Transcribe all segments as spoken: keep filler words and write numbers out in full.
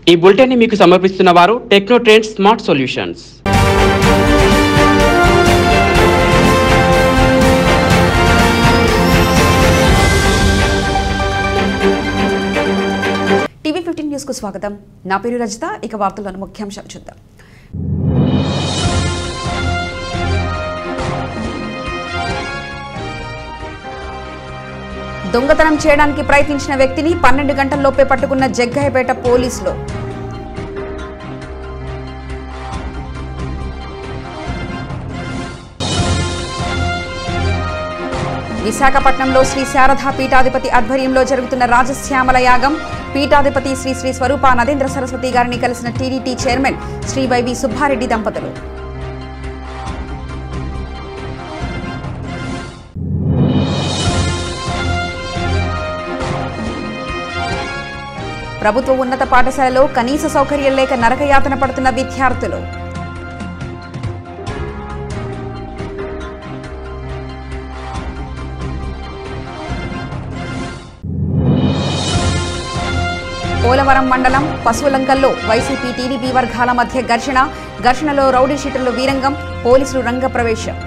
ఈ బులెటిన్ ని మీకు సమర్పిస్తున్న వారు Techno Trends Smart Solutions. TV fifteen news కు స్వాగతం. నా పేరు రజిత. ఇక వార్తల్లోని ముఖ్యాంశాలు చూద్దాం. దొంగతనం చేయడానికి ప్రయత్నించిన వ్యక్తిని పన్నెండు గంటల్లోపే పట్టుకున్న జగ్గయ్యపేట పోలీసులు. విశాఖపట్నంలో శ్రీ శారదా పీఠాధిపతి ఆధ్వర్యంలో జరుగుతున్న రాజశ్యామల యాగం. పీఠాధిపతి శ్రీ శ్రీ స్వరూప నరేంద్ర సరస్వతి గారిని కలిసిన టీడీటీ చైర్మన్ శ్రీ వైవి సుబ్బారెడ్డి దంపతులు. ప్రభుత్వ ఉన్నత పాఠశాలలో కనీస సౌకర్యం లేక నరకయాతన పడుతున్న విద్యార్థులు. పోలవరం మండలం పశువులంకల్లో వైసీపీ టీడీపీ వర్గాల మధ్య ఘర్షణ. ఘర్షణలో రౌడీ షీటర్లు వీరంగం, పోలీసులు రంగప్రవేశం.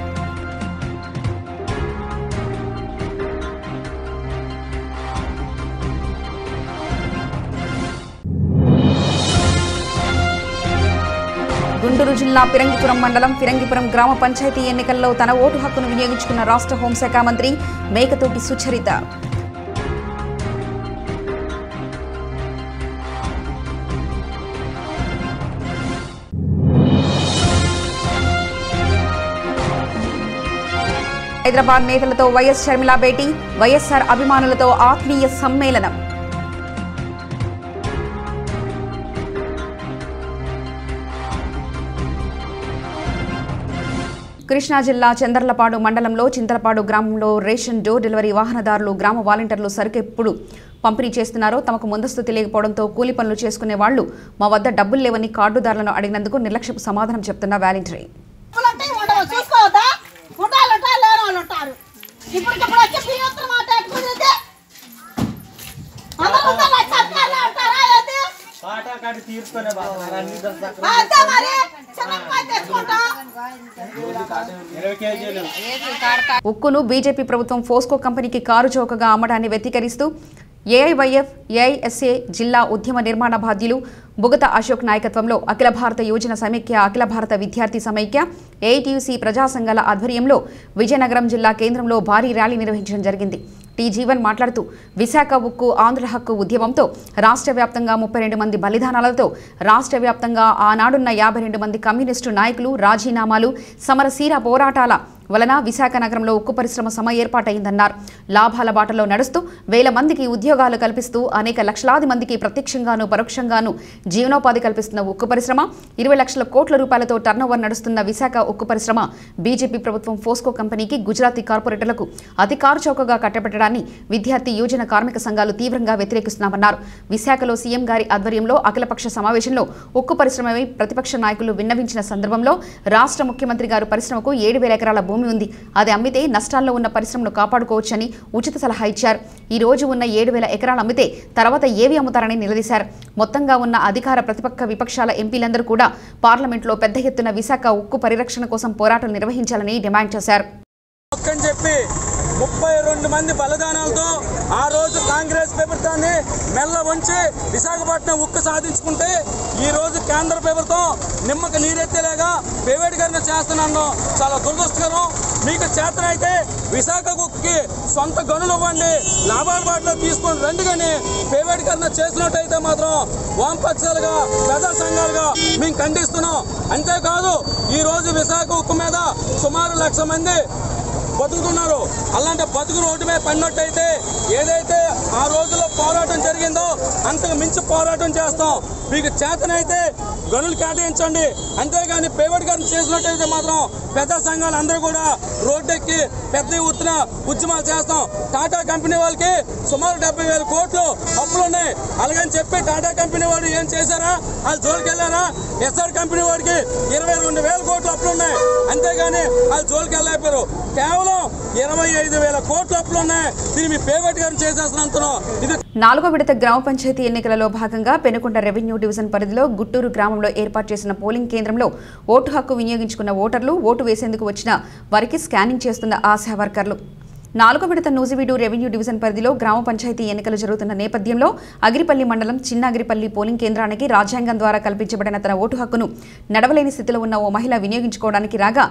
గుంటూరు జిల్లా ఫిరంగిపురం మండలం ఫిరంగిపురం గ్రామ పంచాయతీ ఎన్నికల్లో తన ఓటు హక్కును వినియోగించుకున్న రాష్ట్ర హోంశాఖ మంత్రి మేకతోటి సుచరిత. హైదరాబాద్ నేతలతో వైఎస్ షర్మిల భేటీ. వైఎస్ఆర్ అభిమానులతో ఆత్మీయ సమ్మేళనం. కృష్ణా జిల్లా చందర్లపాడు మండలంలో చింతలపాడు గ్రామంలో రేషన్ డోర్ డెలివరీ వాహనదారులు గ్రామ వాలంటీర్లు సరుకు ఎప్పుడు పంపిణీ చేస్తున్నారో తమకు ముందస్తు తెలియకపోవడంతో కూలి పనులు చేసుకునే వాళ్లు మా వద్ద డబ్బులు లేవని కార్డుదారులను అడిగినందుకు నిర్లక్ష్యపు సమాధానం చెప్తున్న వాలంటీర్. ఉక్కును బీజేపీ ప్రభుత్వం ఫోస్కో కంపెనీకి కారు చౌకగా అమ్మడాన్ని వ్యతిరేకిస్తూ ఏఐవైఎఫ్ ఏఐఎస్ఏ జిల్లా ఉద్యమ నిర్మాణ బాధ్యులు బుగత అశోక్ నాయకత్వంలో అఖిల భారత యువజన సమైక్య, అఖిల భారత విద్యార్థి సమైక్య, ఏఐటీయూసీ ప్రజా సంఘాల ఆధ్వర్యంలో విజయనగరం జిల్లా కేంద్రంలో భారీ ర్యాలీ నిర్వహించడం జరిగింది. టీ జీవన్ మాట్లాడుతూ విశాఖ ఉక్కు ఆంధ్ర హక్కు ఉద్యమంతో రాష్ట్ర వ్యాప్తంగా ముప్పై రెండు మంది బలిదానాలతో రాష్ట్ర వ్యాప్తంగా ఆనాడున్న యాభై రెండు మంది కమ్యూనిస్టు నాయకులు రాజీనామాలు, సమరశీర పోరాటాల వలన విశాఖ నగరంలో ఉక్కు పరిశ్రమ సమ ఏర్పాటైందన్నారు. లాభాల బాటలో నడుస్తూ వేల మందికి ఉద్యోగాలు కల్పిస్తూ అనేక లక్షలాది మందికి ప్రత్యక్షంగాను పరోక్షంగాను జీవనోపాధి కల్పిస్తున్న ఉక్కు పరిశ్రమ, ఇరవై లక్షల కోట్ల రూపాయలతో టర్నోవర్ నడుస్తున్న విశాఖ ఉక్కు పరిశ్రమ బీజేపీ ప్రభుత్వం ఫోస్కో కంపెనీకి గుజరాతీ కార్పొరేటర్లకు అతి కారు చౌకగా కట్టబెట్టడాన్ని విద్యార్థి యువజన కార్మిక సంఘాలు తీవ్రంగా వ్యతిరేకిస్తున్నామన్నారు. విశాఖలో సీఎం గారి ఆధ్వర్యంలో అఖిలపక్ష సమావేశంలో ఉక్కు పరిశ్రమపై ప్రతిపక్ష నాయకులు విన్నవించిన సందర్భంలో రాష్ట్ర ముఖ్యమంత్రి గారు పరిశ్రమకు ఏడు వేల ఎకరాల భూమి ఉంది, అది అమ్మితే నష్టాల్లో ఉన్న పరిశ్రమను కాపాడుకోవచ్చని ఉచిత సలహా ఇచ్చారు. ఈ రోజు ఉన్న ఏడు వేల ఎకరాలు అమ్మితే తర్వాత ఏవి అమ్ముతారని నిలదీశారు. మొత్తంగా ఉన్న అధికార ప్రతిపక్ష విపక్షాల ఎంపీలందరూ కూడా పార్లమెంట్లో పెద్ద ఎత్తున విశాఖ ఉక్కు పరిరక్షణ కోసం పోరాటం నిర్వహించాలని డిమాండ్ చేశారు. ముప్పై రెండు మంది బలిదానాలతో ఆ రోజు కాంగ్రెస్ ప్రభుత్వాన్ని మెల్ల వంచి విశాఖపట్నం ఉక్కు సాధించుకుంటే ఈ రోజు కేంద్ర ప్రభుత్వం నిమ్మక నీరెత్తేలాగా ప్రైవేటీకరణ చేస్తున్నాను. చాలా దురదృష్టకరం. మీకు చేతనైతే విశాఖ ఉక్కుకి సొంత గనులు ఇవ్వండి, లాభాల బాటలో తీసుకొని రండి. కానీ ప్రైవేటీకరణ చేసినట్టయితే మాత్రం వామపక్షాలుగా ప్రజా సంఘాలుగా మేము ఖండిస్తున్నాం. అంతేకాదు ఈ రోజు విశాఖ ఉక్కు మీద సుమారు లక్ష మంది బతుకుతున్నారు. అలాంటి బతుకు రోడ్డు మీద పడినట్టయితే ఏదైతే ఆ రోజులో పోరాటం జరిగిందో అంతకు మించి పోరాటం చేస్తాం. మీకు చేతనైతే గనులు కేటాయించండి, అంతేగాని ప్రైవేటీకరణ చేసినట్టయితే మాత్రం పెద్ద సంఘాలు అందరూ కూడా రోడ్డెక్కి పెద్ద ఎత్తున ఉద్యమాలు చేస్తాం. టాటా కంపెనీ వాళ్ళకి సుమారు డెబ్బై వేల కోట్లు అప్పులు ఉన్నాయి. అలాగని చెప్పి టాటా కంపెనీ వాడు ఏం చేశారా? వాళ్ళు జోలికి వెళ్ళారా? ఎస్ఆర్ కంపెనీ వాడికి ఇరవై రెండు వేల కోట్లు అప్పులు ఉన్నాయి, అంతేగాని వాళ్ళు జోలికి వెళ్ళలేకపోయారు. కేవలం ఇరవై ఐదు వేల కోట్ల అప్పులు ఉన్నాయి. దీన్ని మీ ప్రైవేటీకరణ చేసేస్తున్నంతను ఇది నాలుగో విడత గ్రామ పంచాయతీ ఎన్నికలలో భాగంగా పెనుకొండ రెవెన్యూ డివిజన్ పరిధిలో గుట్టూరు గ్రామంలో ఏర్పాటు చేసిన పోలింగ్ కేంద్రంలో ఓటు హక్కు వినియోగించుకున్న ఓటర్లు ఓటు వేసేందుకు వచ్చిన వారికి స్కానింగ్ చేస్తున్న ఆశా వర్కర్లు. నాలుగో విడత నూజివీడు రెవెన్యూ డివిజన్ పరిధిలో గ్రామ పంచాయతీ ఎన్నికలు జరుగుతున్న నేపథ్యంలో అగిరిపల్లి మండలం చిన్న అగిరిపల్లి పోలింగ్ కేంద్రానికి రాజ్యాంగం ద్వారా కల్పించబడిన తన ఓటు హక్కును నడవలేని స్థితిలో ఉన్న ఓ మహిళ వినియోగించుకోవడానికి రాగా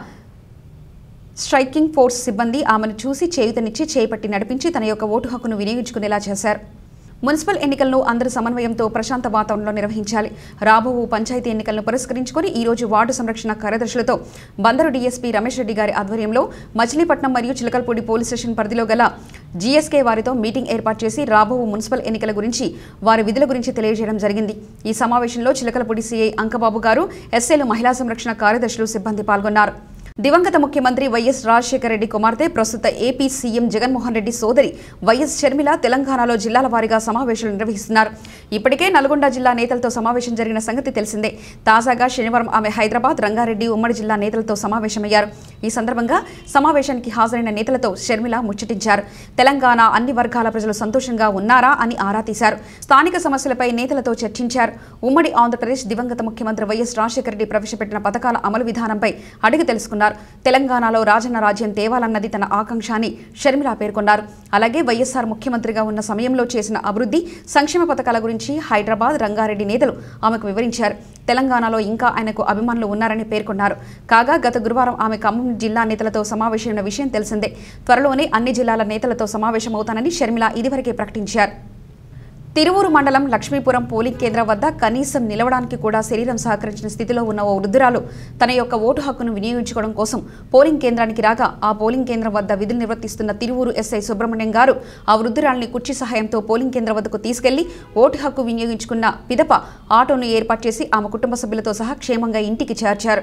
స్ట్రైకింగ్ ఫోర్స్ సిబ్బంది ఆమెను చూసి చేయుతనిచ్చి చేపట్టి నడిపించి తన యొక్క ఓటు హక్కును వినియోగించుకునేలా చేశారు. మున్సిపల్ ఎన్నికలను అందరి సమన్వయంతో ప్రశాంత వాతావరణంలో నిర్వహించాలి. రాబో పంచాయతీ ఎన్నికలను పురస్కరించుకుని ఈ రోజు వార్డు సంరక్షణ కార్యదర్శులతో బందరు డీఎస్పీ రమేష్ రెడ్డి గారి ఆధ్వర్యంలో మచిలీపట్నం మరియు చిలకలపూడి పోలీస్ స్టేషన్ పరిధిలో గల జీఎస్కే వారితో మీటింగ్ ఏర్పాటు చేసి రాబో మున్సిపల్ ఎన్నికల గురించి వారి విధుల గురించి తెలియజేయడం జరిగింది. ఈ సమావేశంలో చిలకలపూడి సీఐ అంకబాబు గారు, ఎస్ఏలు, మహిళా సంరక్షణ కార్యదర్శులు, సిబ్బంది పాల్గొన్నారు. దివంగత ముఖ్యమంత్రి వైఎస్ రాజశేఖర రెడ్డి కుమార్తె, ప్రస్తుత ఏపీ సీఎం జగన్మోహన్ రెడ్డి సోదరి వైఎస్ షర్మిల తెలంగాణలో జిల్లాల వారీగా సమావేశాలు నిర్వహిస్తున్నారు. ఇప్పటికే నల్గొండ జిల్లా నేతలతో సమావేశం జరిగిన సంగతి తెలిసిందే. తాజాగా శనివారం ఆమె హైదరాబాద్, రంగారెడ్డి ఉమ్మడి జిల్లా నేతలతో సమావేశమయ్యారు. ఈ సందర్భంగా సమావేశానికి హాజరైన నేతలతో షర్మిల ముచ్చటించారు. తెలంగాణ అన్ని వర్గాల ప్రజలు సంతోషంగా ఉన్నారా అని ఆరా తీశారు. స్థానిక సమస్యలపై నేతలతో చర్చించారు. ఉమ్మడి ఆంధ్రప్రదేశ్ దివంగత ముఖ్యమంత్రి వైఎస్ రాజశేఖర రెడ్డి ప్రవేశపెట్టిన పథకాల అమలు విధానంపై అడిగి తెలుసుకున్నారు. తెలంగాణలో రాజన్న రాజ్యం తేవాలన్నది తన ఆకాంక్ష అని షర్మిల పేర్కొన్నారు. అలాగే వైఎస్ఆర్ ముఖ్యమంత్రిగా ఉన్న సమయంలో చేసిన అభివృద్ధి, సంక్షేమ పథకాల గురించి హైదరాబాద్, రంగారెడ్డి నేతలు ఆమెకు వివరించారు. తెలంగాణలో ఇంకా ఆయనకు అభిమానులు ఉన్నారని పేర్కొన్నారు. కాగా గత గురువారం ఆమె ఖమ్మం జిల్లా నేతలతో సమావేశమైన విషయం తెలిసిందే. త్వరలోనే అన్ని జిల్లాల నేతలతో సమావేశమవుతానని షర్మిల ఇదివరకే ప్రకటించారు. తిరువూరు మండలం లక్ష్మీపురం పోలింగ్ కేంద్రం వద్ద కనీసం నిలవడానికి కూడా శరీరం సహకరించిన స్థితిలో ఉన్న ఓ వృద్ధురాలు తన యొక్క ఓటు హక్కును వినియోగించుకోవడం కోసం పోలింగ్ కేంద్రానికి రాగా ఆ పోలింగ్ కేంద్రం వద్ద విధులు నిర్వర్తిస్తున్న తిరువూరు ఎస్ఐ సుబ్రహ్మణ్యం గారు ఆ వృద్ధురాలిని కుర్చీ సహాయంతో పోలింగ్ కేంద్రం వద్దకు తీసుకెళ్లి ఓటు హక్కు వినియోగించుకున్న పిదప ఆటోను ఏర్పాటు చేసి ఆమె కుటుంబ సభ్యులతో సహా క్షేమంగా ఇంటికి చేర్చారు.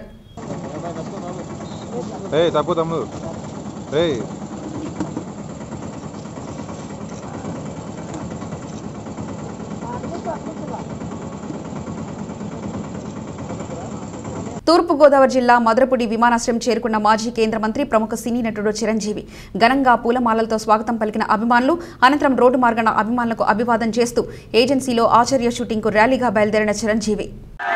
తూర్పుగోదావరి జిల్లా మదరపుడి విమానాశ్రయం చేరుకున్న మాజీ కేంద్ర మంత్రి, ప్రముఖ సినీ నటుడు చిరంజీవి ఘనంగా పూలమాలలతో స్వాగతం పలికిన అభిమానులు అనంతరం రోడ్డు మార్గాన అభిమానులకు అభివాదం చేస్తూ ఏజెన్సీలో ఆచార్య షూటింగ్కు ర్యాలీగా బయలుదేరిన చిరంజీవి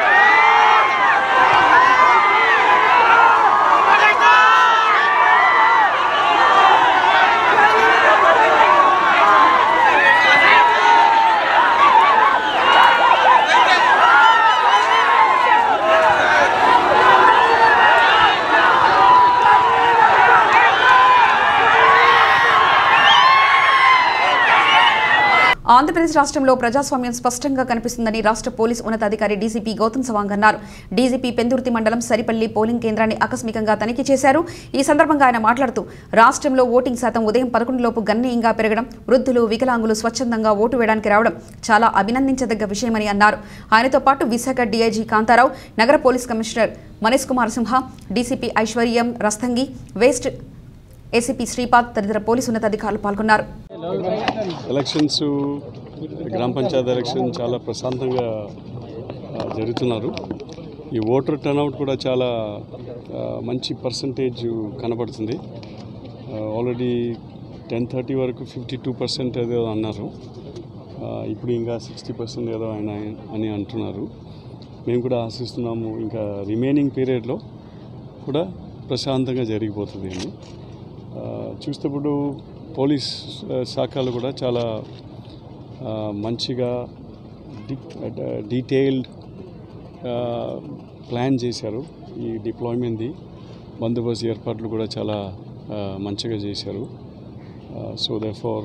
ఆంధ్రప్రదేశ్ రాష్ట్రంలో ప్రజాస్వామ్యం స్పష్టంగా కనిపిస్తుందని రాష్ట్ర పోలీస్ ఉన్నతాధికారి డీజీపీ గౌతమ్ సవాంగ్ అన్నారు. డీజీపీ పెందుర్తి మండలం సరిపల్లి పోలింగ్ కేంద్రాన్ని ఆకస్మికంగా తనిఖీ చేశారు. ఈ సందర్భంగా ఆయన మాట్లాడుతూ రాష్ట్రంలో ఓటింగ్ శాతం ఉదయం పదకొండు లోపు గణనీయంగా పెరగడం, వృద్ధులు, వికలాంగులు స్వచ్ఛందంగా ఓటు వేయడానికి రావడం చాలా అభినందించదగ్గ విషయమని అన్నారు. ఆయనతో పాటు విశాఖ డీఐజీ కాంతారావు, నగర police commissioner Manish Kumar Simha, DCP Aishwarya Rastogi, west ACP Shripad తదితర పోలీసు ఉన్నతాధికారులు పాల్గొన్నారు. ఎలక్షన్స్, గ్రామ పంచాయతీ ఎలక్షన్ చాలా ప్రశాంతంగా జరుగుతున్నారు. ఈ ఓటర్ టర్నౌట్ కూడా చాలా మంచి పర్సంటేజ్ కనబడుతుంది. ఆల్రెడీ టెన్ థర్టీ వరకు ఫిఫ్టీ టూ పర్సెంట్ ఏదో అన్నారు. ఇప్పుడు ఇంకా సిక్స్టీ పర్సెంట్ ఏదో అయినా అని అంటున్నారు. మేము కూడా ఆశిస్తున్నాము ఇంకా రిమైనింగ్ పీరియడ్లో కూడా ప్రశాంతంగా జరిగిపోతుంది అని. చూస్తేప్పుడు పోలీస్ శాఖలు కూడా చాలా మంచిగా డీటెయిల్డ్ ప్లాన్ చేశారు. ఈ డిప్లాయ్మెంట్ది బందోబస్తు ఏర్పాట్లు కూడా చాలా మంచిగా చేశారు. సో దేర్ఫోర్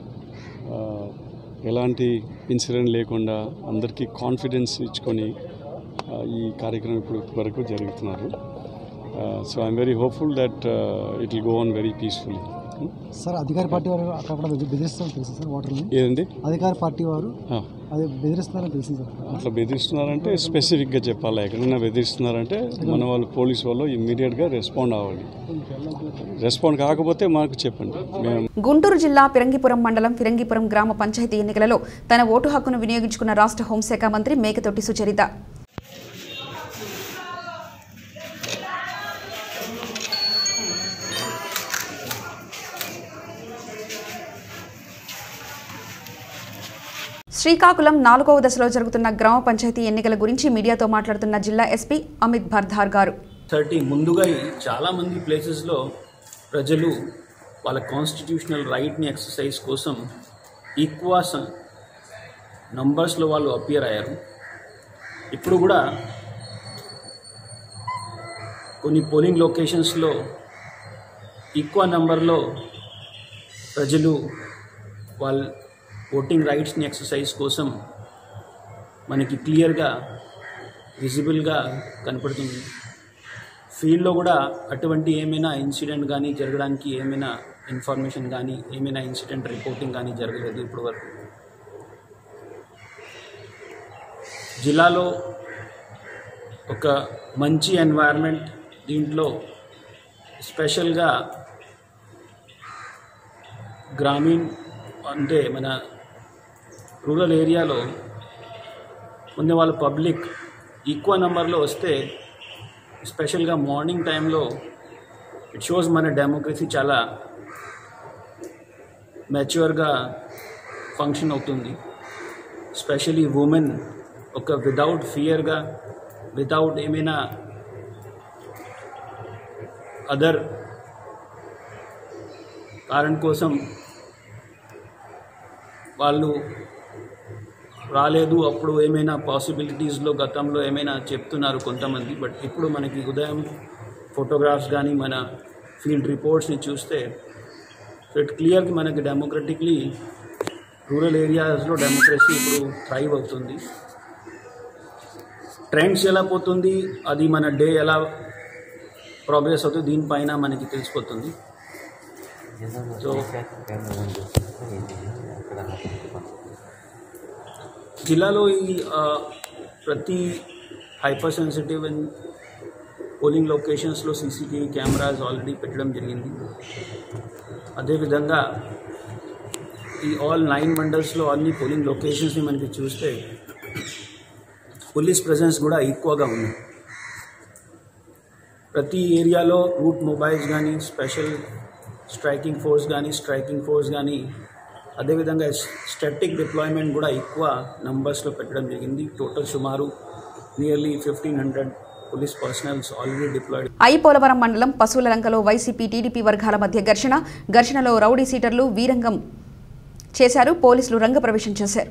ఎలాంటి ఇన్సిడెంట్ లేకుండా అందరికీ కాన్ఫిడెన్స్ ఇచ్చుకొని ఈ కార్యక్రమం ఇప్పుడు వరకు జరుగుతున్నారు. So I'm very hopeful that it will go on very peacefully. Sir అధికార పార్టీ వారు అక్కడ బెదిరిస్తారని తెలుసు సార్ ఓటర్ని? ఏదండి? అధికార పార్టీ వారు అది బెదిరిస్తున్నారని తెలుసు సార్. అట్లా బెదిరిస్తున్నారంటే స్పెసిఫిక్గా చెప్పాలి. ఎక్కడైనా బెదిరిస్తున్నారంటే మన వాళ్ళు పోలీసు వాళ్ళు ఇమ్మీడియట్గా రెస్పాండ్ అవ్వాలి. రెస్పాండ్ కాకపోతే మాకు చెప్పండి. మేము గుంటూరు జిల్లా ఫిరంగిపురం మండలం ఫిరంగిపురం గ్రామ పంచాయతీ ఎన్నికలలో తన ఓటు హక్కును వినియోగించుకున్న రాష్ట్ర హోంశాఖ మంత్రి మేకతోటి సుచరిత శ్రీకాకుళం నాలుగవ దశలో జరుగుతున్న గ్రామ పంచాయతీ ఎన్నికల గురించి మీడియాతో మాట్లాడుతున్న జిల్లా ఎస్పీ అమిత్ బర్ధార్ గారు థర్టీ ముందుగా చాలామంది ప్లేసెస్లో ప్రజలు వాళ్ళ కాన్స్టిట్యూషనల్ రైట్ని ఎక్సర్సైజ్ కోసం ఈక్వా నంబర్స్లో వాళ్ళు అపియర్ అయ్యారు. ఇప్పుడు కూడా కొన్ని పోలింగ్ లొకేషన్స్లో ఈక్వా నంబర్లో ప్రజలు వాళ్ళ ఓటింగ్ రైట్స్ని ఎక్సర్సైజ్ కోసం మనకి క్లియర్గా విజిబుల్గా కనపడుతుంది. ఫీల్డ్లో కూడా అటువంటి ఏమైనా ఇన్సిడెంట్ కానీ జరగడానికి ఏమైనా ఇన్ఫర్మేషన్ కానీ ఏమైనా ఇన్సిడెంట్ రిపోర్టింగ్ కానీ జరగలేదు ఇప్పటి వరకు. జిల్లాలో ఒక మంచి ఎన్వైర్న్మెంట్, దీంట్లో స్పెషల్గా గ్రామీణ అంటే మన రూరల్ ఏరియాలో ఉన్న వాళ్ళ పబ్లిక్ ఈక్వా నెంబర్లో వస్తే స్పెషల్గా మార్నింగ్ టైంలో ఇట్ షోస్ మన డెమోక్రసీ చాలా మెచ్యూర్గా ఫంక్షన్ అవుతుంది. స్పెషలీ ఉమెన్ ఒక వితౌట్ ఫియర్గా, వితౌట్ ఏమైనా అదర్ కారణం కోసం వాళ్ళు రాలేదు. అప్పుడు ఏమైనా పాసిబిలిటీస్లో గతంలో ఏమైనా చెప్తున్నారు కొంతమంది, బట్ ఇప్పుడు మనకి ఉదయం ఫోటోగ్రాఫ్స్ కానీ మన ఫీల్డ్ రిపోర్ట్స్ని చూస్తే ఇట్ క్లియర్గా మనకి డెమోక్రటిక్లీ రూరల్ ఏరియాస్లో డెమోక్రసీ ఇప్పుడు థ్రైవ్ అవుతుంది. ట్రెండ్స్ ఎలా పోతుంది, అది మన డే ఎలా ప్రోగ్రెస్ అవుతుంది, దీనిపైన మనకి తెలిసిపోతుంది. సో జిల్లాలో ఈ ప్రతి హైపర్ సెన్సిటివ్ అండ్ పోలింగ్ లొకేషన్స్లో సీసీటీవీ కెమెరాస్ ఆల్రెడీ పెట్టడం జరిగింది. అదేవిధంగా ఈ ఆల్ నైన్ మండల్స్లో అన్ని పోలింగ్ లొకేషన్స్ని మనకి చూస్తే పోలీస్ ప్రెజెన్స్ కూడా ఎక్కువగా ఉంది. ప్రతి ఏరియాలో రూట్ మొబైల్స్ కానీ, స్పెషల్ స్ట్రైకింగ్ ఫోర్స్ కానీ స్ట్రైకింగ్ ఫోర్స్ కానీ అదేవిధంగా స్టాటిక్ డిప్లాయ్మెంట్ కూడా ఎక్కువ నంబర్స్లో పెట్టడం జరిగింది. టోటల్ సుమారు nearly fifteen hundred police personnels already deployed. I Polavaram మండలం పశువుల లంకలో వైసీపీ టీడీపీ వర్గాల మధ్య ఘర్షణ ఘర్షణలో రౌడీ సీటర్లు వీరంగం చేశారు. పోలీసులు రంగప్రవేశం చేశారు.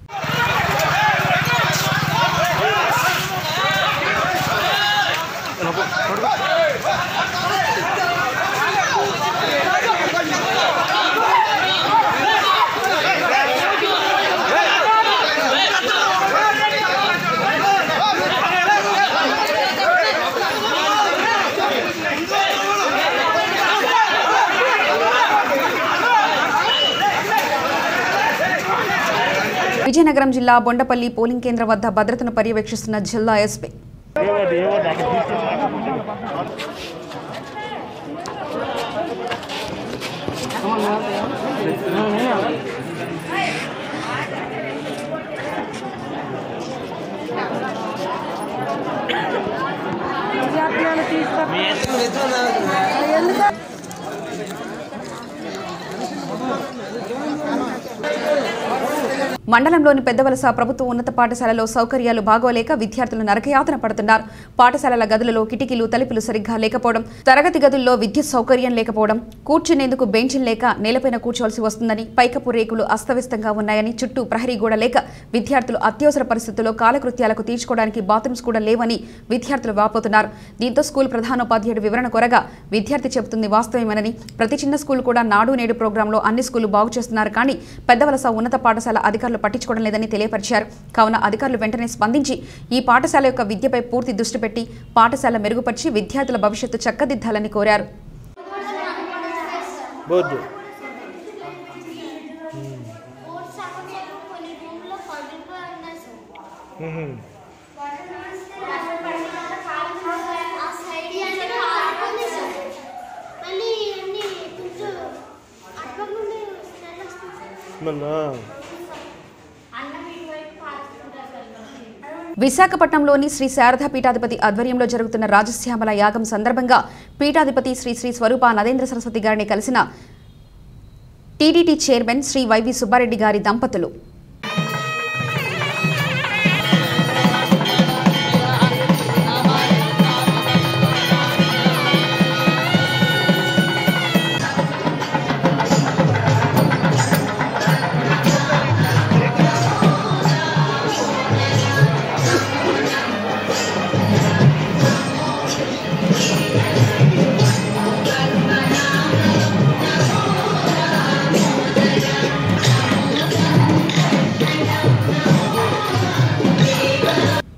విజయనగరం జిల్లా బొండపల్లి పోలింగ్ కేంద్రం వద్ద భద్రతను పర్యవేక్షిస్తున్న జిల్లా ఎస్పీ. మండలంలోని పెద్దవలస ప్రభుత్వ ఉన్నత పాఠశాలలో సౌకర్యాలు బాగోలేక విద్యార్థులు నరకయాతన పడుతున్నారు. పాఠశాలల గదులలో కిటికీలు తలుపులు సరిగ్గా లేకపోవడం, తరగతి గదుల్లో విద్యుత్ సౌకర్యం లేకపోవడం, కూర్చునేందుకు బెంచ్లు లేక నేలపైన కూర్చోవలసి వస్తుందని, పైకప్పు రేకులు అస్తవ్యస్తంగా ఉన్నాయని, చుట్టూ ప్రహరీ గోడ లేక విద్యార్థులు అత్యవసర పరిస్థితుల్లో కాలకృత్యాలకు తీర్చుకోవడానికి బాత్రూమ్స్ కూడా లేవని విద్యార్థులు వాపోతున్నారు. దీంతో స్కూల్ ప్రధానోపాధ్యాయుడు వివరణ కొరగా విద్యార్థి చెబుతుంది వాస్తవమేనని, ప్రతి చిన్న స్కూల్ కూడా నాడు నేడు ప్రోగ్రాంలో అన్ని స్కూళ్లు బాగు చేస్తున్నారు కానీ పెద్దవలస ఉన్నత పాఠశాల అధికారులు పట్టించుకోవడం లేదని తెలియపరిచారు. కావున అధికారులు వెంటనే స్పందించి ఈ పాఠశాల యొక్క విద్యపై పూర్తి దృష్టి పెట్టి పాఠశాల మెరుగుపరిచి విద్యార్థుల భవిష్యత్తు చక్కదిద్దాలని కోరారు. విశాఖపట్నంలోని శ్రీ శారదా పీఠాధిపతి ఆధ్వర్యంలో జరుగుతున్న రాజశ్యామల యాగం సందర్భంగా పీఠాధిపతి శ్రీ శ్రీ స్వరూప నరేంద్ర సరస్వతి గారిని కలిసిన టీడీటీ చైర్మన్ శ్రీ వైవి సుబ్బారెడ్డి గారి దంపతులు.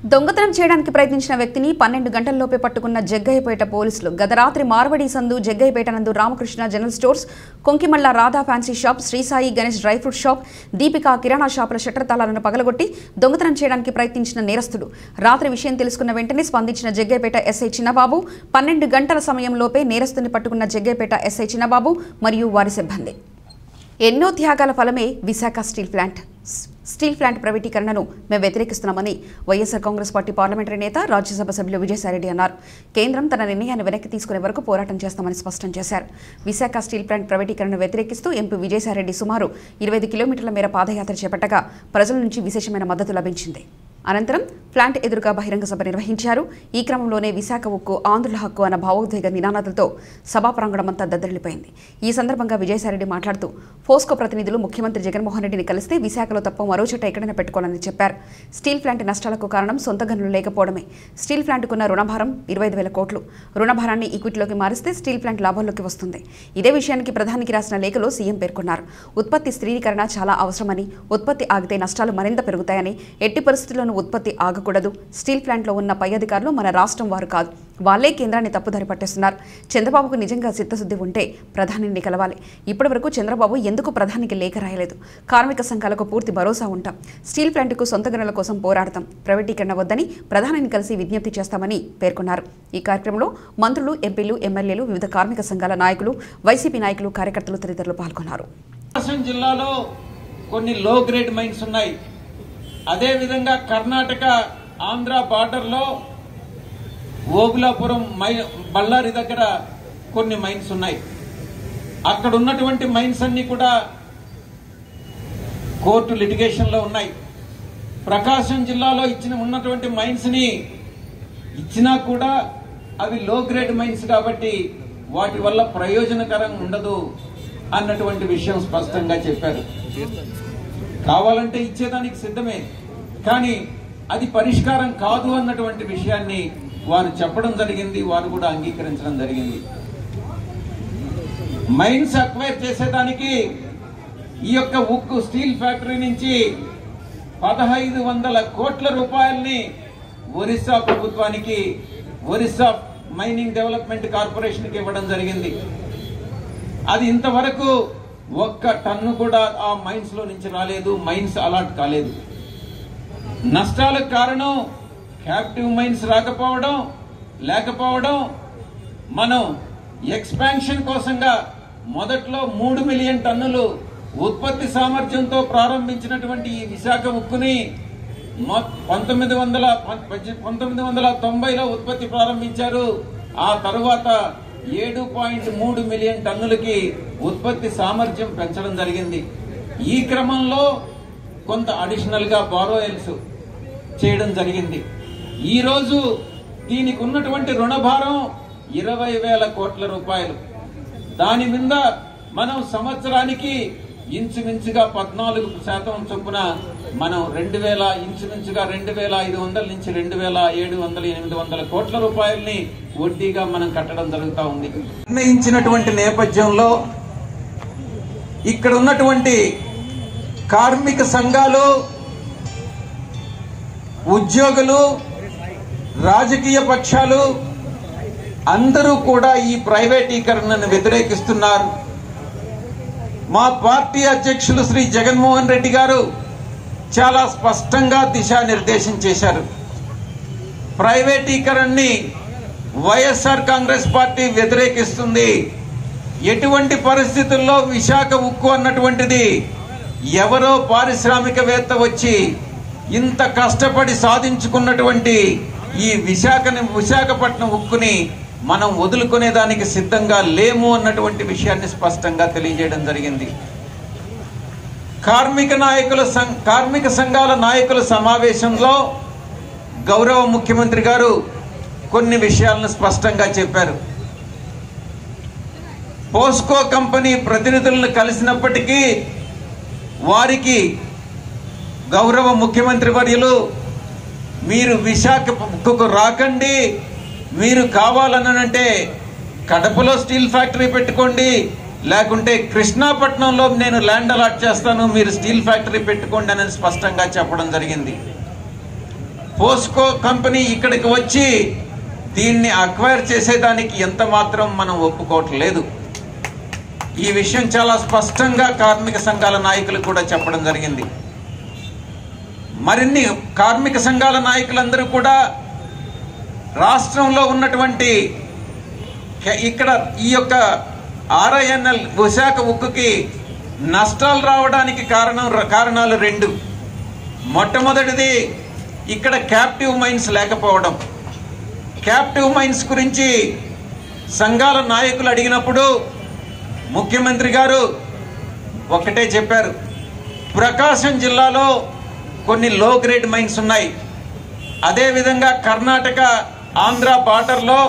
దొంగతనం చేయడానికి ప్రయత్నించిన వ్యక్తిని పన్నెండు గంటల్లోపే పట్టుకున్న జగ్గయ్యపేట పోలీసులు గత రాత్రి మార్వడి సందు జగ్గయ్యపేట నందు Ramakrishna general stores, Konkimalla Radha fancy shop, Srisai Ganesh dry fruit shop, Deepika kirana షాపుల షట్టర్ తాళాలను పగలగొట్టి దొంగతనం చేయడానికి ప్రయత్నించిన నేరస్తుడు. రాత్రి విషయం తెలుసుకున్న వెంటనే స్పందించిన జగ్గయ్యపేట ఎస్ఐ చిన్నబాబు పన్నెండు గంటల సమయంలోపే నేరస్తుని పట్టుకున్న జగ్గయ్యపేట ఎస్ఐ చిన్నబాబు మరియు వారి సిబ్బంది. ఎన్నో త్యాగాల ఫలమే Visakha steel plant. Steel plant ప్రైవేటీకరణను మేము వ్యతిరేకిస్తున్నామని వైఎస్ఆర్ కాంగ్రెస్ పార్టీ పార్లమెంటరీ నేత, రాజ్యసభ సభ్యులు విజయసాయిరెడ్డి అన్నారు. కేంద్రం తన నిర్ణయాన్ని వెనక్కి తీసుకునే వరకు పోరాటం చేస్తామని స్పష్టం చేశారు. విశాఖ స్టీల్ ప్లాంట్ ప్రైవేటీకరణను వ్యతిరేకిస్తూ ఎంపీ విజయసాయిరెడ్డి సుమారు ఇరవై ఐదు కిలోమీటర్ల మేర పాదయాత్ర చేపట్టగా ప్రజల నుంచి విశేషమైన మద్దతు లభించింది. అనంతరం ప్లాంట్ ఎదురుగా బహిరంగ సభ నిర్వహించారు. ఈ క్రమంలోనే విశాఖ ఉక్కు ఆంధ్రుల హక్కు అన్న భావోద్వేగ నినాదాలతో సభా ప్రాంగణమంతా దద్దరిల్లిపోయింది. ఈ సందర్భంగా విజయసాయిరెడ్డి మాట్లాడుతూ ఫోస్కో ప్రతినిధులు ముఖ్యమంత్రి జగన్మోహన్ రెడ్డిని కలిస్తే విశాఖలో తప్ప మరో చోట ఎక్కడైనా పెట్టుకోవాలని చెప్పారు. స్టీల్ ప్లాంట్ నష్టాలకు కారణం సొంత గనులు లేకపోవడమే. స్టీల్ ప్లాంట్కున్న రుణభారం ఇరవై ఐదు వేల కోట్లు. రుణభారాన్ని ఈక్విటీలోకి మారిస్తే స్టీల్ ప్లాంట్ లాభాల్లోకి వస్తుంది. ఇదే విషయానికి ప్రధానికి రాసిన లేఖలో సీఎం పేర్కొన్నారు. ఉత్పత్తి స్థిరీకరణ చాలా అవసరమని, ఉత్పత్తి ఆగితే నష్టాలు మరింత పెరుగుతాయని, ఎట్టి పరిస్థితుల్లోనూ ఉత్పత్తి ఆగకూడదు. స్టీల్ ప్లాంట్లో ఉన్న పై అధికారులు మన రాష్ట్రం వారు కాదు, వాళ్లే కేంద్రాన్ని తప్పుదారి పట్టేస్తున్నారు. చంద్రబాబుకు నిజంగా చిత్తశుద్ధి ఉంటే ప్రధానిని కలవాలి. ఇప్పటి వరకు చంద్రబాబు ఎందుకు ప్రధానికి లేఖ రాయలేదు? కార్మిక సంఘాలకు పూర్తి భరోసా ఉంటాం. స్టీల్ ప్లాంట్కు సొంత గనుల కోసం పోరాడతాం. ప్రైవేటీకరణ వద్దని ప్రధానిని కలిసి విజ్ఞప్తి చేస్తామని పేర్కొన్నారు. ఈ కార్యక్రమంలో మంత్రులు, ఎంపీలు, ఎమ్మెల్యేలు, వివిధ కార్మిక సంఘాల నాయకులు, వైసీపీ నాయకులు, కార్యకర్తలు తదితరులు పాల్గొన్నారు. జిల్లాలో కొన్ని లో గ్రేడ్ మైన్స్ ఉన్నాయి. అదేవిధంగా కర్ణాటక ఆంధ్ర బార్డర్లో ఓబులాపురం మై బళ్ళారి దగ్గర కొన్ని మైన్స్ ఉన్నాయి. అక్కడ ఉన్నటువంటి మైన్స్ అన్ని కూడా కోర్టు లిటిగేషన్ లో ఉన్నాయి. ప్రకాశం జిల్లాలో ఇచ్చిన ఉన్నటువంటి మైన్స్ ని ఇచ్చినా కూడా అవి లో గ్రేడ్ మైన్స్ కాబట్టి వాటి వల్ల ప్రయోజనకరం ఉండదు అన్నటువంటి విషయం స్పష్టంగా చెప్పారు. కావాలంటే ఇచ్చేదానికి సిద్ధమే, కానీ అది పరిష్కారం కాదు అన్నటువంటి విషయాన్ని వారు చెప్పడం జరిగింది. వారు కూడా అంగీకరించడం జరిగింది. మైన్స్ అక్వైర్ చేసేదానికి ఈ యొక్క ఉక్కు స్టీల్ ఫ్యాక్టరీ నుంచి పదహైదు వందల కోట్ల రూపాయల్ని ఒరిస్సా ప్రభుత్వానికి, ఒరిస్సా మైనింగ్ డెవలప్మెంట్ కార్పొరేషన్కి ఇవ్వడం జరిగింది. అది ఇంతవరకు ఒక్క టన్ను కూడా ఆ మైన్స్ లో నుంచి రాలేదు. మైన్స్ అలాట్ కాలేదు. నష్టాలకు కారణం క్యాప్టివ్ మైన్స్ రాకపోవడం, లేకపోవడం. మనం ఎక్స్పాన్షన్ కోసంగా మొదట్లో మూడు మిలియన్ టన్నులు ఉత్పత్తి సామర్థ్యంతో ప్రారంభించినటువంటి ఈ విశాఖ ఉక్కుని పంతొమ్మిది వందల పంతొమ్మిది వందల తొంభైలో ఉత్పత్తి ప్రారంభించారు. ఆ తరువాత ఏడు పాయింట్ మూడు మిలియన్ టన్నులకి ఉత్పత్తి సామర్థ్యం పెంచడం జరిగింది. ఈ క్రమంలో కొంత అడిషనల్ గా బారోయల్స్ చేయడం జరిగింది. ఈ రోజు దీనికి ఉన్నటువంటి రుణభారం ఇరవై వేల కోట్ల రూపాయలు. దాని మీద మనం సంవత్సరానికి ఇంచుమించుగా పద్నాలుగు శాతం చొప్పున మనం రెండు వేల ఇంచుమించుగా రెండు వేల ఐదు వందల నుంచి రెండు వేల ఏడు వందల ఎనిమిది వందల కోట్ల రూపాయల్ని వడ్డీగా మనం కట్టడం జరుగుతూ ఉంది. నిర్ణయించినటువంటి నేపథ్యంలో ఇక్కడ ఉన్నటువంటి కార్మిక సంఘాలు, ఉద్యోగులు, రాజకీయ పక్షాలు అందరూ కూడా ఈ ప్రైవేటీకరణను వ్యతిరేకిస్తున్నారు. మా పార్టీ అధ్యక్షులు శ్రీ జగన్మోహన్ రెడ్డి గారు చాలా స్పష్టంగా దిశానిర్దేశం చేశారు. ప్రైవేటీకరణని వైఎస్ఆర్ కాంగ్రెస్ పార్టీ వ్యతిరేకిస్తుంది. ఎటువంటి పరిస్థితుల్లో విశాఖ ఉక్కు అన్నటువంటిది ఎవరో పారిశ్రామికవేత్త వచ్చి ఇంత కష్టపడి సాధించుకున్నటువంటి ఈ విశాఖని విశాఖపట్నం ఉక్కుని మనం వదులుకునేదానికి సిద్ధంగా లేము అన్నటువంటి విషయాన్ని స్పష్టంగా తెలియజేయడం జరిగింది. కార్మిక నాయకుల కార్మిక సంఘాల నాయకుల సమావేశంలో గౌరవ ముఖ్యమంత్రి గారు కొన్ని విషయాలను స్పష్టంగా చెప్పారు. పోస్కో కంపెనీ ప్రతినిధులను కలిసినప్పటికీ వారికి గౌరవ ముఖ్యమంత్రి వర్యులు మీరు విశాఖ ఉక్కుకు రాకండి, మీరు కావాలనంటే కడపలో స్టీల్ ఫ్యాక్టరీ పెట్టుకోండి, లేకుంటే కృష్ణాపట్నంలో నేను ల్యాండ్ అలాట్ చేస్తాను, మీరు స్టీల్ ఫ్యాక్టరీ పెట్టుకోండి అని స్పష్టంగా చెప్పడం జరిగింది. పోస్కో కంపెనీ ఇక్కడికి వచ్చి దీన్ని అక్వైర్ చేసేదానికి ఎంత మాత్రం మనం ఒప్పుకోవట్లేదు. ఈ విషయం చాలా స్పష్టంగా కార్మిక సంఘాల నాయకులు కూడా చెప్పడం జరిగింది. మరిన్ని కార్మిక సంఘాల నాయకులందరూ కూడా రాష్ట్రంలో ఉన్నటువంటి ఇక్కడ ఈ యొక్క ఆర్ఐఎన్ఎల్ విశాఖ ఉక్కుకి నష్టాలు రావడానికి కారణం కారణాలు రెండు. మొట్టమొదటిది ఇక్కడ క్యాప్టివ్ మైన్స్ లేకపోవడం. క్యాప్టివ్ మైన్స్ గురించి సంఘాల నాయకులు అడిగినప్పుడు ముఖ్యమంత్రి గారు ఒకటే చెప్పారు, ప్రకాశం జిల్లాలో కొన్ని లో గ్రేడ్ మైన్స్ ఉన్నాయి, అదేవిధంగా కర్ణాటక ఆంధ్ర బార్డర్లో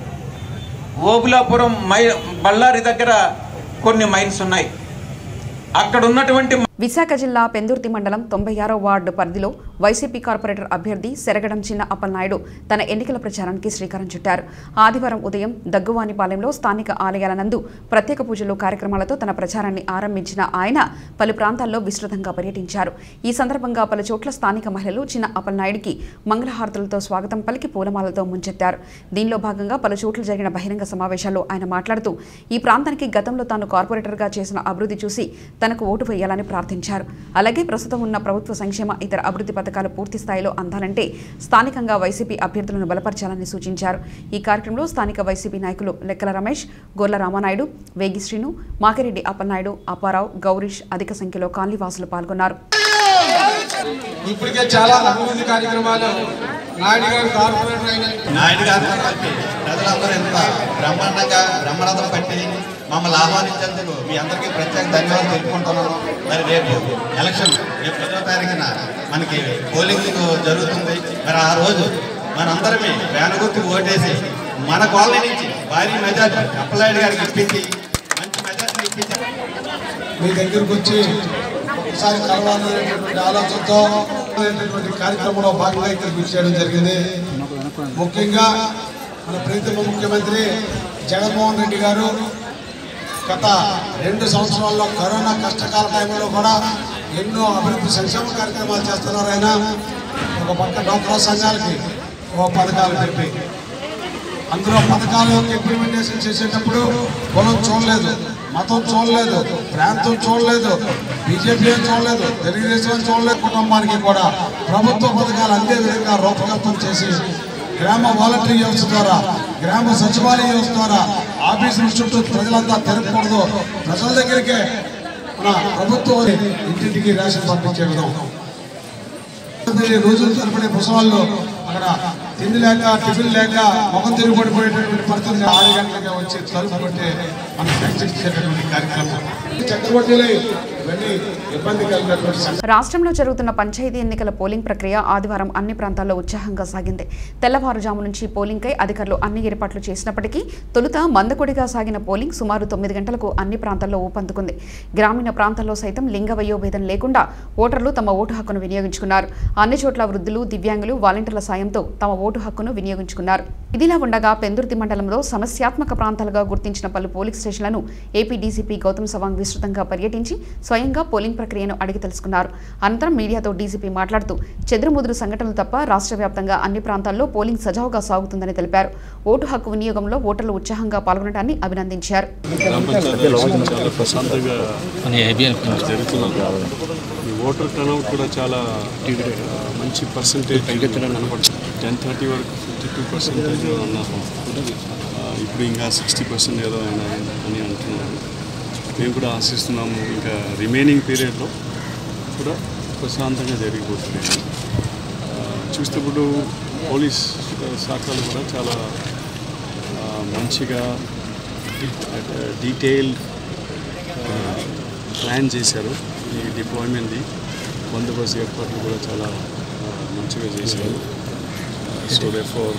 ఓబులాపురం మై బళ్ళారి దగ్గర కొన్ని మైన్స్ ఉన్నాయి. అక్కడ ఉన్నటువంటి విశాఖ జిల్లా పెందుర్తి మండలం తొంభై ఆరో వార్డు పరిధిలో వైసీపీ కార్పొరేటర్ అభ్యర్థి సెరగడం చిన్న అప్పలనాయుడు తన ఎన్నికల ప్రచారానికి శ్రీకారం చుట్టారు. ఆదివారం ఉదయం దగ్గువానిపాలెంలో స్థానిక ఆలయాల నందు ప్రత్యేక పూజలు కార్యక్రమాలతో తన ప్రచారాన్ని ఆరంభించిన ఆయన పలు ప్రాంతాల్లో విస్తృతంగా పర్యటించారు. ఈ సందర్భంగా పలు చోట్ల స్థానిక మహిళలు చిన్న అప్పలనాయుడికి మంగళహారతులతో స్వాగతం పలికి పూలమాలతో ముంచెత్తారు. దీనిలో భాగంగా పలు చోట్ల జరిగిన బహిరంగ సమావేశాల్లో ఆయన మాట్లాడుతూ ఈ ప్రాంతానికి గతంలో తాను కార్పొరేటర్గా చేసిన అభివృద్ధి చూసి తనకు ఓటు వేయాలని ప్రార్థించారు. అలాగే ప్రస్తుతం ఉన్న ప్రభుత్వ సంక్షేమ ఇతర అభివృద్ధి పథకాలు పూర్తి స్థాయిలో అందాలంటే స్థానికంగా వైసీపీ అభ్యర్థులను బలపరచాలని సూచించారు. ఈ కార్యక్రమంలో స్థానిక వైసీపీ నాయకులు లెక్కల రమేష్, గొర్ల రామానాయుడు, వేగి శ్రీను, మాకిరెడ్డి అప్పలనాయుడు, అప్పారావు, గౌరీష్ అధిక సంఖ్యలో కాలనీవాసులు పాల్గొన్నారు. ఇప్పటికే చాలా అభివృద్ధి కార్యక్రమాలు నాయుడు గారు కార్పొరేటర్ అయిన నాయుడు గారు ప్రజలందరూ ఎంత బ్రహ్మాండంగా బ్రహ్మరథం పట్టి మమ్మల్ని ఆహ్వానించేందుకు మీ అందరికీ ప్రత్యేక ధన్యవాదాలు తెలుపుకుంటున్నాను. మరి రేపు ఎలక్షన్ రేపు పదో తారీఖున మనకి పోలింగ్ జరుగుతుంది. మరి ఆ రోజు మనందరమే వేనగుర్తికి ఓటేసి మన కాలనీ నుంచి భారీ మెజార్టీ అప్పలనాయుడు గారికి ఇప్పించి మంచి మెజార్టీ ఇప్పించి మీ దగ్గరకు వచ్చి ఒకసారి కలవాలనేటువంటి ఆలోచనతో కార్యక్రమంలో భాగంగా ఇక్కడికి వచ్చేయడం జరిగింది. ముఖ్యంగా మన ప్రీతమ ముఖ్యమంత్రి జగన్మోహన్ రెడ్డి గారు గత రెండు సంవత్సరాల్లో కరోనా కష్టకాల టైంలో కూడా ఎన్నో అభివృద్ధి సంక్షేమ కార్యక్రమాలు చేస్తున్నారు. ఆయన ఒక పక్క డాక్టర్ సంఘాలకి ఓ పథకాలు పెట్టి అందులో పథకాలు ఇంప్లిమెంటేషన్ చేసేటప్పుడు కులం చూడలేదు, మతం చూడలేదు, ప్రాంతం చూడలేదు, బీజేపీ చూడలేదు, తెలుగుదేశం చూడలేదు. కుటుంబానికి కూడా ప్రభుత్వ పథకాలు అందే విధంగా రూపకల్పన చేసి గ్రామ వాలంటరీ వ్యవస్థ ద్వారా, గ్రామ సచివాలయ వ్యవస్థ ద్వారా ఆఫీసుల చుట్టూ ప్రజలంతా తిరగకూడదు, ప్రజల దగ్గరికే మన ప్రభుత్వం ఇంటింటికి రేషన్ పంపించే విధం. రోజులు తరబడే ముసవాళ్ళు అక్కడ తిండి లేక టిఫిన్ లేక మొహం తిరిగి పడిపోయేటటువంటి పరిస్థితి ఆరు గంటలుగా వచ్చి తలుపు కొట్టే మనం ఇచ్చేటటువంటి కార్యక్రమం చక్రవర్తిలో ఇవన్నీ ఇబ్బంది కలిగినటువంటి. రాష్ట్రంలో జరుగుతున్న పంచాయతీ ఎన్నికల పోలింగ్ ప్రక్రియ ఆదివారం అన్ని ప్రాంతాల్లో ఉత్సాహంగా సాగింది. తెల్లవారుజాము నుంచి పోలింగ్కై అధికారులు అన్ని ఏర్పాట్లు చేసినప్పటికీ తొలుత మందకొడిగా సాగిన పోలింగ్ సుమారు తొమ్మిది గంటలకు అన్ని ప్రాంతాల్లో ఊపందుకుంది. గ్రామీణ ప్రాంతాల్లో సైతం లింగ వయోభేదం లేకుండా ఓటర్లు తమ ఓటు హక్కును వినియోగించుకున్నారు. అన్ని చోట్ల వృద్ధులు, దివ్యాంగులు వాలంటీర్ల సాయంతో తమ ఓటు హక్కును వినియోగించుకున్నారు. ఇదిలా ఉండగా పెందుర్తి మండలంలో సమస్యాత్మక ప్రాంతాలుగా గుర్తించిన పలు పోలింగ్ స్టేషన్లను ఏపీ డీసీపీ గౌతమ్ సవాంగ్ విస్తృతంగా పర్యటించి స్వయంగా పోలింగ్ ప్రక్రియను అడిగి తెలుసుకున్నారు. అనంతరం మీడియాతో డీసీపీ మాట్లాడుతూ చెదురుముదురు సంఘటనలు తప్ప రాష్ట్ర వ్యాప్తంగా అన్ని ప్రాంతాల్లో పోలింగ్ సజావుగా సాగుతుందని తెలిపారు. ఓటు హక్కు వినియోగంలో ఓటర్లు ఉత్సాహంగా పాల్గొనడాన్ని అభినందించారు. ఓటర్ టర్నౌట్ కూడా చాలా మంచి పర్సంటేజ్ టెన్ థర్టీ వరకు ఫిఫ్టీ టూ పర్సెంటేజ్ అన్నారు. ఇప్పుడు ఇంకా సిక్స్టీ పర్సెంట్ ఏదో అయినా అని అంటున్నారు. మేము కూడా ఆశిస్తున్నాము ఇంకా రిమైనింగ్ పీరియడ్లో కూడా ప్రశాంతంగా జరిగిపోతుంది. చూస్తేప్పుడు పోలీస్ శాఖలు కూడా చాలా మంచిగా డీటెయిల్ ప్లాన్ చేశారు. ఈ డిప్లాయ్మెంట్ది బందోబస్తు ఏర్పాట్లు కూడా చాలా మంచిగా చేశారు. సో దేర్ఫోర్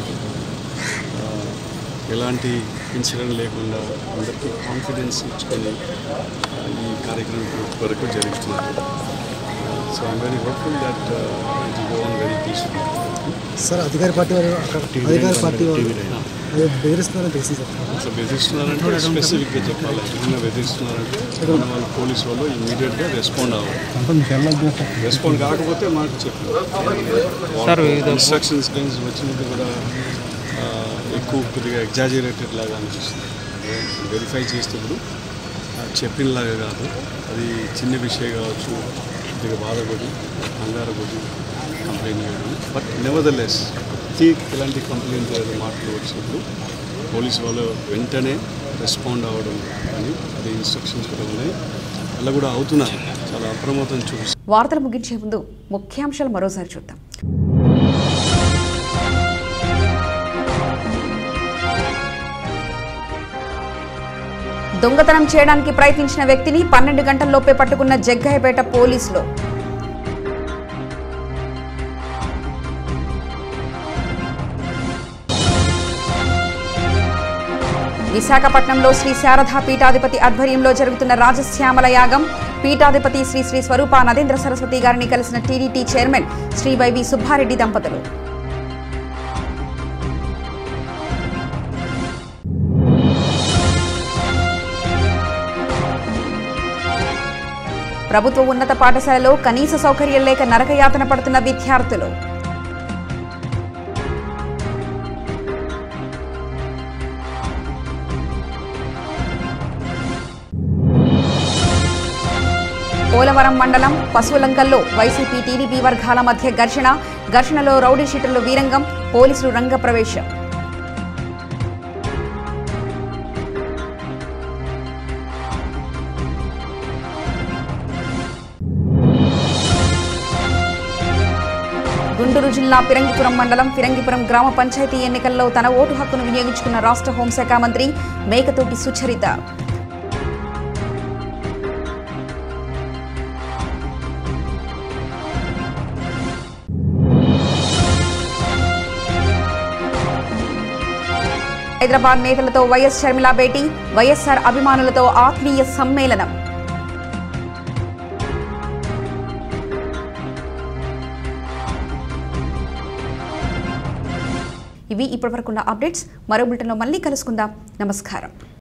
ఎలాంటి ఇన్సిడెంట్ లేకుండా అందరికీ కాన్ఫిడెన్స్ ఇచ్చుకొని ఈ కార్యక్రమం వరకు జరుగుతున్నారు. So I'm very hopeful that it will go on very peaceful. Sir అధికార పార్టీ వారు అక్కడ అధికార పార్టీ వారు అదే బెదిరిస్తున్నారని తెలిసింది సార్. అసలు బెదిరిస్తున్నారంటే స్పెసిఫిక్గా చెప్పాలి. ఏమైనా బెదిరిస్తున్నారంటే మన వాళ్ళు పోలీసు వాళ్ళు ఇమ్మీడియట్గా రెస్పాండ్ అవ్వాలి. రెస్పాండ్ కాకపోతే మాకు చెప్పారు ఇన్స్ట్రక్షన్స్ కానీ వచ్చినప్పుడు కూడా ఎక్కువ కొద్దిగా ఎగ్జాజరేటెడ్ లాగా అనిపిస్తుంది. వెరిఫై చేసేటప్పుడు చెప్పినలాగా కాదు, అది చిన్న విషయం కావచ్చు, కొద్దిగా బాధపడి కంగారపడి కంప్లైంట్ చేయడం. బట్ నెవర్దలెస్ ప్రతి ఇలాంటి కంప్లైంట్ మాటలు వచ్చినప్పుడు పోలీసు వాళ్ళు వెంటనే రెస్పాండ్ అవ్వడం కానీ అది ఇన్స్ట్రక్షన్స్ కూడా ఉన్నాయి, అలా కూడా అవుతున్నారు. చాలా అప్రమత్తం చూపిస్తారు. వార్తలు ముగించే ముందు ముఖ్యాంశాలు మరోసారి చూద్దాం. దొంగతనం చేయడానికి ప్రయత్నించిన వ్యక్తిని పన్నెండు గంటల్లోపే పట్టుకున్న జగ్గయ్యపేట పోలీసులు. విశాఖపట్నంలో శ్రీ శారదా పీఠాధిపతి ఆధ్వర్యంలో జరుగుతున్న రాజశ్యామల యాగం. పీఠాధిపతి శ్రీ శ్రీ స్వరూప నరేంద్ర సరస్వతి గారిని కలిసిన టీడీటీ చైర్మన్ శ్రీ వైవి సుబ్బారెడ్డి దంపతులు. ప్రభుత్వ ఉన్నత పాఠశాలలో కనీస సౌకర్యం లేక నరకయాతన పడుతున్న విద్యార్థులు. పోలవరం మండలం పశువులంకల్లో వైసీపీ టీడీపీ వర్గాల మధ్య ఘర్షణ. ఘర్షణలో రౌడీ షీటర్లు వీరంగం, పోలీసులు రంగప్రవేశం. గుంటూరు జిల్లా ఫిరంగిపురం మండలం ఫిరంగిపురం గ్రామ పంచాయతీ ఎన్నికల్లో తన ఓటు హక్కును వినియోగించుకున్న రాష్ట్ర హోంశాఖ మంత్రి మేకతోటి సుచరిత. హైదరాబాద్ నేతలతో వైఎస్ షర్మిల భేటీ. వైఎస్ఆర్ అభిమానులతో ఆత్మీయ సమ్మేళనం. ఇవి ఇప్పటివరకున్న అప్డేట్స్. మరో బులెటిన్లో మళ్ళీ కలుసుకుందాం. నమస్కారం.